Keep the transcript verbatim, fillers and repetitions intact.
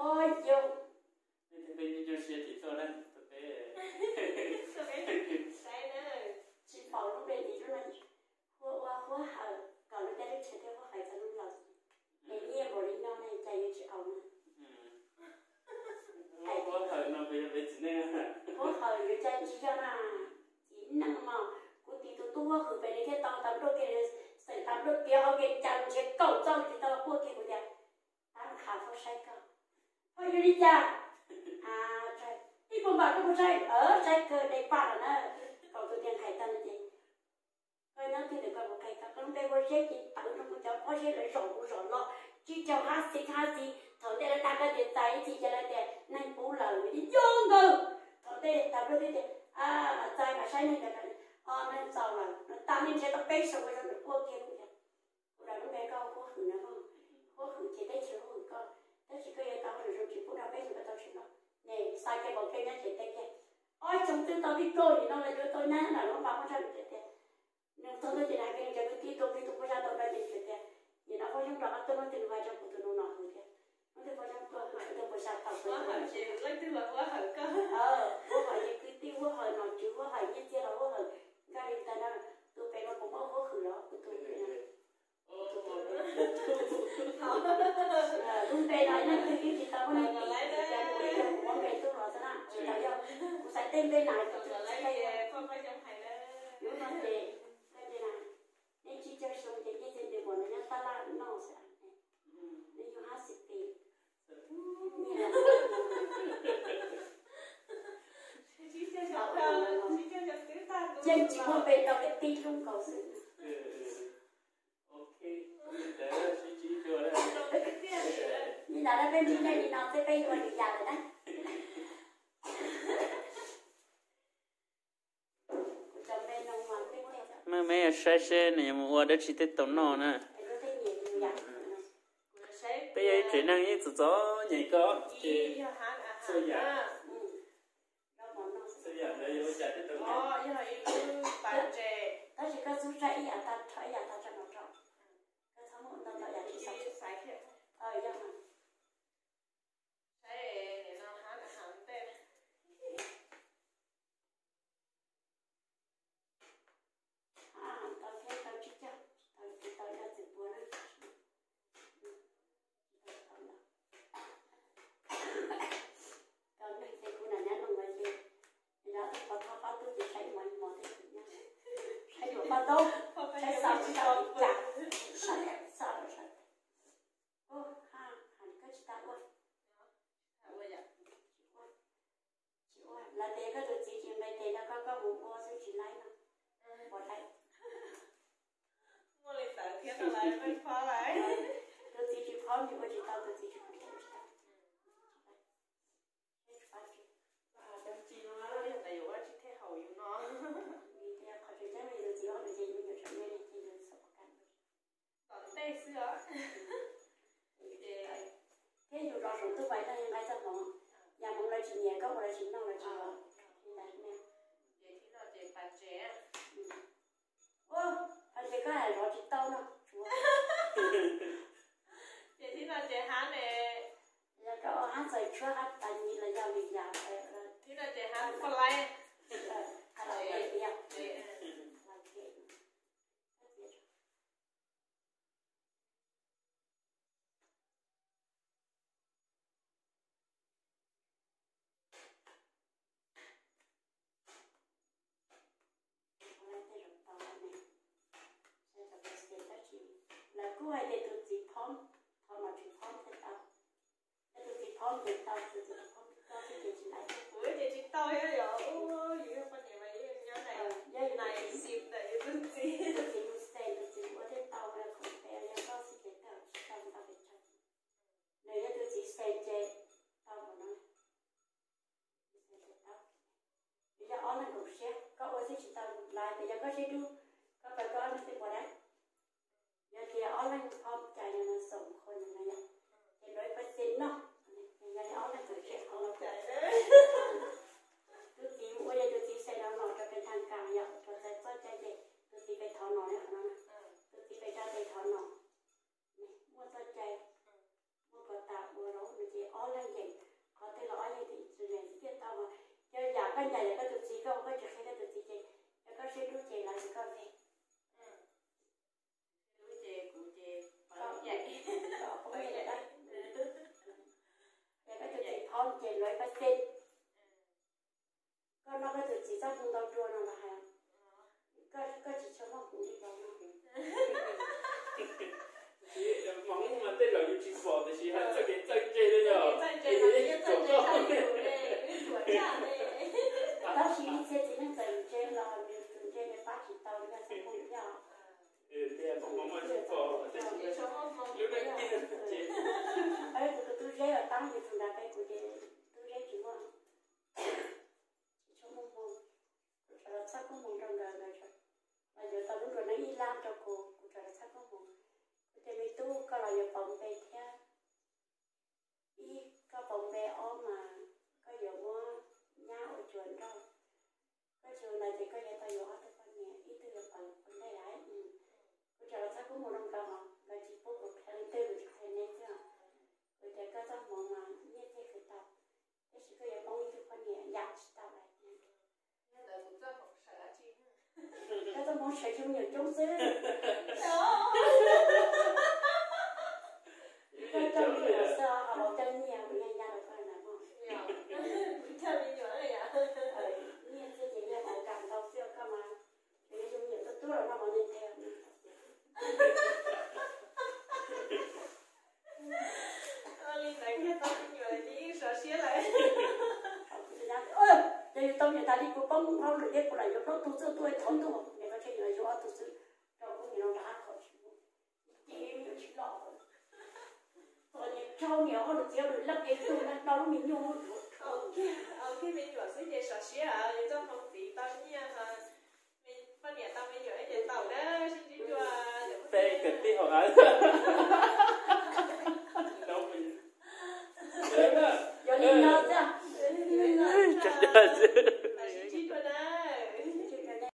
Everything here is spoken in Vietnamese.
ôi yêu thì bây giờ sẽ thì tôi đang tôi bé tôi bé sai nữa chỉ bảo lúc đấy thì nó hoa hoa hoa hở còn lúc đấy thì theo hoa hở cho lúc nào để nghe bộ đi nhau này chạy chỉ ổng hoa hở nó bây giờ bây giờ này hoa hở người chạy chỉ cho na chỉ nặng mà cô tí tôi tu hoa hở về đây cái tao tao đôi cái sợi tao đôi kia họ cái chăn cái cầu trong thì tao qua cái của nhà tao khá phải sai cơ thôi đi cha à trời đi cùng bạn có một sai ở sai cơ đây ba là nó còn tôi tiền khai tân gì thôi nó thì được còn một cái các con đây có sẽ chỉ tặng cho con cháu có sẽ lại rộng rộng lo chỉ cho hát xí hát xí thằng đây là ta cái tiền tài chỉ cho là tiền nên bù lời đi vô ngờ thằng đây ta nói thế à tài mà sai này là à nên sao là ta nên sẽ tập bế xong rồi nó được qua kia của nhà của đó nó bé cao có hử nó không có hử chỉ đấy chỉ hử con đó chỉ cái tao rồi rồi chỉ phụ đạo bế rồi tao chỉ nó nè sai cái bộ kia nhá chỉ tay kia ôi trong tư tao đi coi thì nó là cho tôi nè là nó bảo con ra được tiền nên tôi nói chỉ là cái cho cái tí tôi tí tôi có ra đâu ra được tiền thì nó có trong đó tôi nói tiền vay cho của tôi nó nọ rồi kia nó thì có trong tôi hỏi tôi có sao tao quá hở chị lấy từ là quá hở cơ ờ quá hỏi như cái tí quá hỏi nó chứ quá hỏi như thế là quá hỏi cái này ta nói tôi phải nó cũng có khó khử đó của tôi vậy nè đúng đây nói nên cái chị tao có nói là cái của con mẹ tôi nói thế nào chị tao yêu cũng phải tên bên này tôi lấy cái phong cách giống hay đấy đúng không chị cái gì này nên chị chơi xong thì cái gì để bọn nó ta la nó sẽ nên you have to pay chị chơi cho chị chơi cho tứ ta chân chỉ có về tao cái tin không cầu sự ok để chị chị cho đây như là nó bên trên đây thì nó sẽ bay qua được già rồi đấy mà mấy sai sai này mua được chỉ tết tốn nọ nè bây giờ chuyện năng như tụi gió nhảy có chị sơ giả sơ giả đây yêu giả tết tốn nọ oh yêu yêu bạn trẻ đó chỉ có số trái giả ta trái giả ta cho nó tròn cái tháng một năm tạo giả thì sao sai thiệt ờ dạ mà sai để nó hát là hát tên à tao thấy tao chỉ cho tao tao đã tự buồn rồi còn đây thì cô nàng nhắn luôn vậy gì thì đó tôi có thao phát tôi thì thấy mọi mọi thế nhá thấy được bao đâu thấy sao sao chả sao sao sao ô ha hẳn cái chị ta ơi chị ơi là thế cái tôi chỉ chỉ mấy thế nó có có một cô sẽ chỉ lấy nó bỏ tay mua lên tờ thiết nó lại mới phá lại tôi chỉ chỉ khó thì có chị tao tôi chỉ chỉ không thể trong chi nó nói là tại vì chị thấy hầu yêu nó vì thế khó chỉ chắc bây giờ chỉ có được gì bây giờ chẳng nên thì nó sợ cắn còn tay xưa thế dù rõ ràng tôi vậy thôi ngay sau đó nhà bọn nó chỉ nhẹ có bọn nó chỉ nông là chỉ có thì là nè vậy thì nó chỉ bạn trẻ ô bạn trẻ có là rõ chỉ tao đâu chúa vậy thì nó trẻ hát này giờ có hát rồi chúa hát tại vì là do mình già thì nó trẻ hát con lại hát là vậy đi ạ là cô hay để tụi chị phom phom mà chị phom thì tao để tụi chị phom thì tao tụi chị phom tao thì chị lại ủa chị chị tao ấy rồi ôi gì không phải vậy nhớ này này xịp này tụi chị tụi chị muốn stay tụi chị có thể tao là không phải là tao sẽ để tao tao tao phải chọn nếu như tụi chị stay chơi tao mà nói bây giờ on là cũng sẽ có ở đây chị tao lại bây giờ có sẽ đu có phải có nó sẽ bỏ đấy giờ thì online không chạy nó sốngคนnày thì đối với xin nó giờ thì online tự sẽ không nó chạy đấy tụi chị bây giờ tụi chị sẽ đào nó cho cái thằng cao giờ cho sẽ có chạy để tụi chị phải thọ nó nữa nó tụi chị phải ra để thọ nó mua cho chạy mua có tạo mua đó tụi chị online sáng thì chúng ta phải của cái tôi đấy chỉ mà cho mông mông rồi là sao cũng mông trong đời rồi bây giờ tao đúng rồi nó đi làm cho cô cô rồi là sao cũng mông thì mình tu có là giờ phòng về theo đi có phòng về ôm mà có giờ mua nhà ở trường đâu có trường này thì có giờ tao giờ hết con nhẹ ít từ giờ phần phần đây đấy cô rồi là sao cũng mông trong đời là chỉ bố của thầy tư của thầy nên chứ rồi thì có trong mông mà như thế cứ tập cái sự có giờ mong như con nhẹ nhặt tập lại cái tôi muốn sử dụng nhiều chút xíu cái trong nhiều sơ họ bảo chân nhiều bị nhanh ra được phải là không theo đi nữa rồi ạ nhiên chứ chỉ là họ cảm đau xíu cơ mà thì dùng nhiều tôi tôi là nó còn nên theo Linh đánh cái tao nhiều đi sợ xía lại ơi đây tao người ta đi của bông không được biết của lại lúc đó tôi tôi tôi thấm tôi người ta chơi người cho tôi tôi rồi cũng nhiều nó đã khỏi chỉ nhiều chỉ lọ rồi nhiều trâu nhiều họ được chiếu được lấp cái tôi nó đau mình nhung ok ok mình vừa xây dựng sợ xía à để cho không tí tao nha hả mình phát hiện tao mình vừa để tàu đó xin chúc cho phê cực đi học ấy